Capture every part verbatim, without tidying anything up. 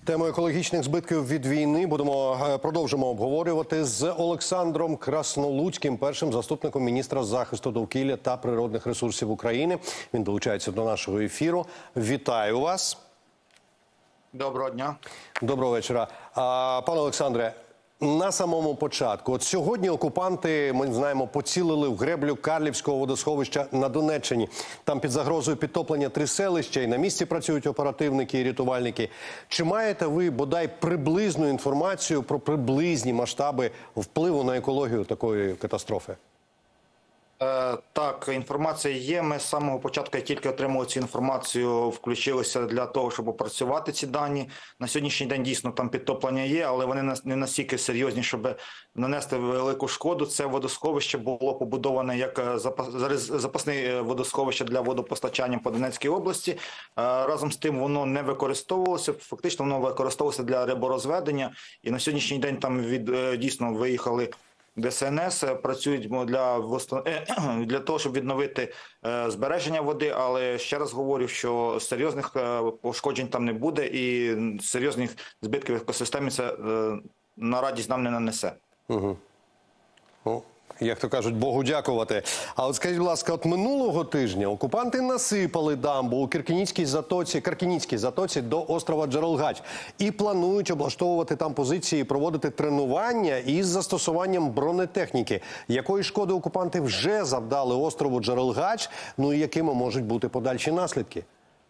Тему екологічних збитків від війни будемо продовжимо обговорювати з Олександром Краснолуцьким, першим заступником міністра захисту довкілля та природних ресурсів України. Він долучається до нашого ефіру. Вітаю вас. Доброго дня. Доброго вечора. А, пане Олександре, на самому початку, от сьогодні окупанти, ми знаємо, поцілили в греблю Карлівського водосховища на Донеччині. Там під загрозою підтоплення три селища, і на місці працюють оперативники і рятувальники. Чи маєте ви, бодай, приблизну інформацію про приблизні масштаби впливу на екологію такої катастрофи? Е, так, інформація є. Ми з самого початку, як тільки отримали цю інформацію, включилися для того, щоб опрацювати ці дані. На сьогоднішній день дійсно там підтоплення є, але вони не настільки серйозні, щоб нанести велику шкоду. Це водосховище було побудоване як запасне водосховище для водопостачання по Донецькій області. Е, разом з тим воно не використовувалося, фактично воно використовувалося для риборозведення. І на сьогоднішній день там від, дійсно виїхали Де Се Ен Ес, працюють для, для того, щоб відновити збереження води, але ще раз говорю, що серйозних пошкоджень там не буде і серйозних збитків в екосистемі це на радість нам не нанесе. Угу. Ну, як то кажуть, Богу дякувати. А от скажіть, будь ласка, от минулого тижня окупанти насипали дамбу у Киркінівській затоці, Каркінівській затоці до острова Джерелгач і планують облаштовувати там позиції і проводити тренування із застосуванням бронетехніки. Якої шкоди окупанти вже завдали острову Джерелгач, ну і якими можуть бути подальші наслідки?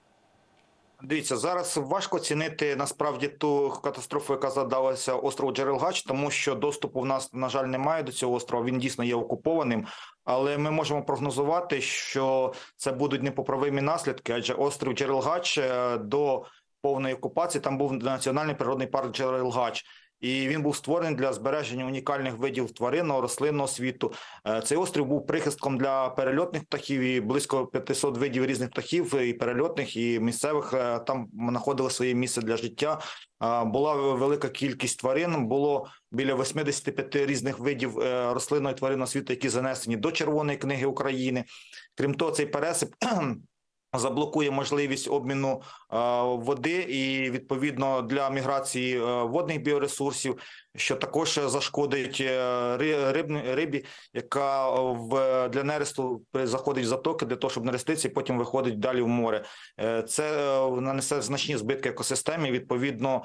Дивіться, зараз важко оцінити насправді ту катастрофу, яка задалася острову Джерелгач, тому що доступу в нас, на жаль, немає до цього острова, він дійсно є окупованим, але ми можемо прогнозувати, що це будуть непоправимі наслідки, адже острів Джерелгач до повної окупації, там був національний природний парк Джерелгач. І він був створений для збереження унікальних видів тваринного, рослинного світу. Цей острів був прихистком для перельотних птахів, і близько п'ятисот видів різних птахів, і перельотних, і місцевих, там знаходили своє місце для життя. Була велика кількість тварин, було біля восьмидесяти п'яти різних видів рослинного і тваринного світу, які занесені до Червоної книги України. Крім того, цей пересип заблокує можливість обміну е, води і, відповідно, для міграції е, водних біоресурсів, що також зашкодить е, риб, рибі, яка в, для нересту заходить в затоки для того, щоб нереститися і потім виходить далі в море. Е, це е, нанесе значні збитки екосистемі, відповідно,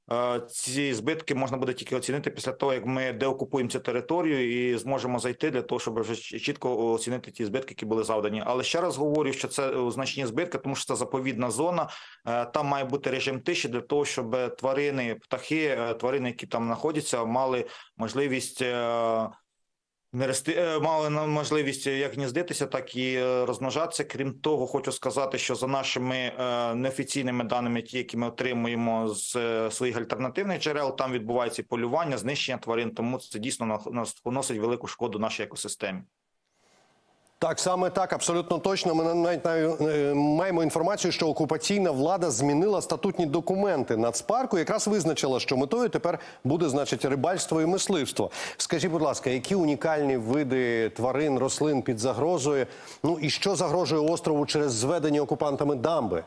ці збитки можна буде тільки оцінити після того, як ми деокупуємо цю територію і зможемо зайти для того, щоб вже чітко оцінити ті збитки, які були завдані. Але ще раз говорю, що це значні збитки, тому що це заповідна зона, там має бути режим тиші для того, щоб тварини, птахи, тварини, які там знаходяться, мали можливість мали можливість як гніздитися, так і розмножатися. Крім того, хочу сказати, що за нашими неофіційними даними, ті, які ми отримуємо з своїх альтернативних джерел, там відбувається полювання, знищення тварин, тому це дійсно поносить велику шкоду нашій екосистемі. Так, саме так, абсолютно точно. Ми навіть маємо інформацію, що окупаційна влада змінила статутні документи нацпарку, якраз визначила, що метою тепер буде, значить, рибальство і мисливство. Скажіть, будь ласка, які унікальні види тварин, рослин під загрозою, ну і що загрожує острову через зведення окупантами дамби?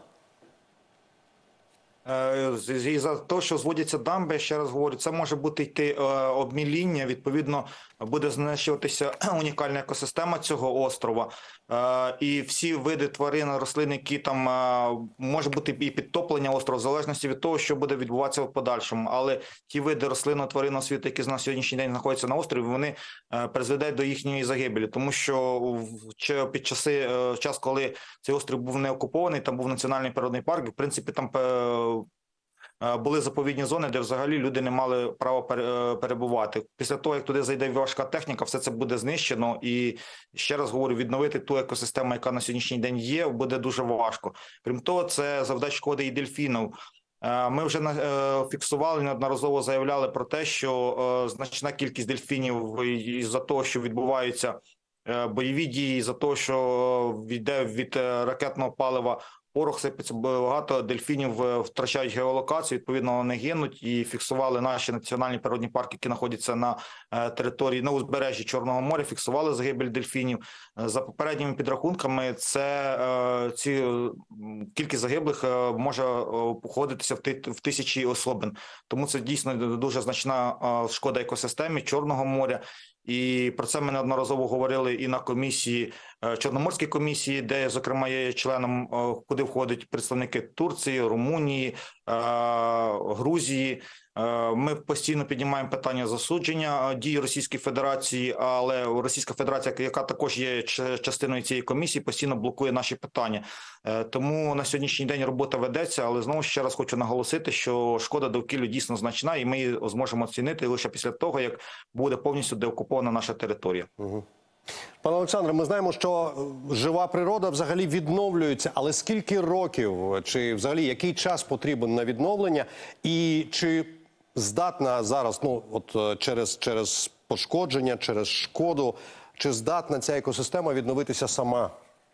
І за те, що зводяться дамби, ще раз говорю, це може бути йти обміління, відповідно, буде знищуватися унікальна екосистема цього острова. І всі види тварин, рослин, які там, може бути і підтоплення острова, в залежності від того, що буде відбуватися в подальшому. Але ті види рослинного тваринного світу, які на сьогоднішній день знаходяться на острові, вони призведуть до їхньої загибелі. Тому що під часи, час, коли цей острів був не окупований, там був національний природний парк, в принципі, там були заповідні зони, де взагалі люди не мали права перебувати. Після того, як туди зайде важка техніка, все це буде знищено. І, ще раз говорю, відновити ту екосистему, яка на сьогоднішній день є, буде дуже важко. Крім того, це завдасть шкоди і дельфінів. Ми вже фіксували, неодноразово заявляли про те, що значна кількість дельфінів із-за того, що відбуваються бойові дії, за те, що йде від ракетного палива порох сипеться, багато дельфінів е, втрачають геолокацію, відповідно вони гинуть, і фіксували наші національні природні парки, які знаходяться на е, території, на узбережжі Чорного моря, фіксували загибель дельфінів. Е, За попередніми підрахунками, це е, ці е, кількість загиблих е, може е, походитися в, ти, в тисячі особин. Тому це дійсно дуже значна е, шкода екосистемі Чорного моря. І про це ми неодноразово говорили і на комісії, Чорноморській комісії, де, зокрема, є членом, куди входять представники Турції, Румунії, Грузії. Ми постійно піднімаємо питання засудження дій Російської Федерації, але Російська Федерація, яка також є частиною цієї комісії, постійно блокує наші питання. Тому на сьогоднішній день робота ведеться, але знову ще раз хочу наголосити, що шкода довкіллю дійсно значна, і ми її зможемо оцінити лише після того, як буде повністю деокупована наша територія. Угу. Пане Олександре, ми знаємо, що жива природа взагалі відновлюється, але скільки років, чи взагалі який час потрібен на відновлення, і чи здатна зараз, ну от через, через пошкодження, через шкоду, чи здатна ця екосистема відновитися сама?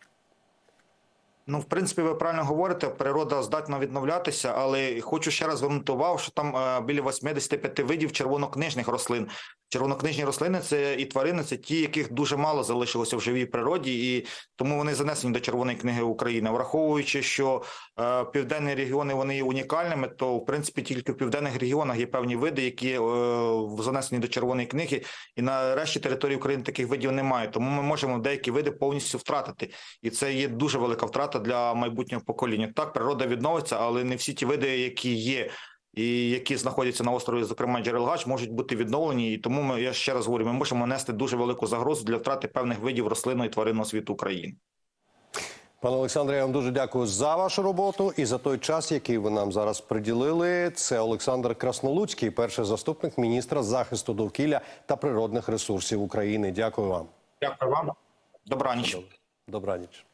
Ну, в принципі, ви правильно говорите, природа здатна відновлятися, але хочу ще раз звернути увагу, що там е, біля вісімдесят п'ять видів червонокнижних рослин. Червонокнижні рослини – це і тварини, це ті, яких дуже мало залишилося в живій природі, і тому вони занесені до Червоної книги України. Враховуючи, що е, південні регіони, вони є унікальними, то, в принципі, тільки в південних регіонах є певні види, які е, занесені до Червоної книги, і на решті території України таких видів немає. Тому ми можемо деякі види повністю втратити, і це є дуже велика втрата для майбутнього покоління. Так, природа відновиться, але не всі ті види, які є і які знаходяться на острові, зокрема Джерелгач, можуть бути відновлені. І тому ми, я ще раз говорю, ми можемо нести дуже велику загрозу для втрати певних видів рослинного і тваринного світу України. Пане Олександре, я вам дуже дякую за вашу роботу і за той час, який ви нам зараз приділили. Це Олександр Краснолуцький, перший заступник міністра захисту довкілля та природних ресурсів України. Дякую вам. Дякую вам. Добраніч. Добраніч.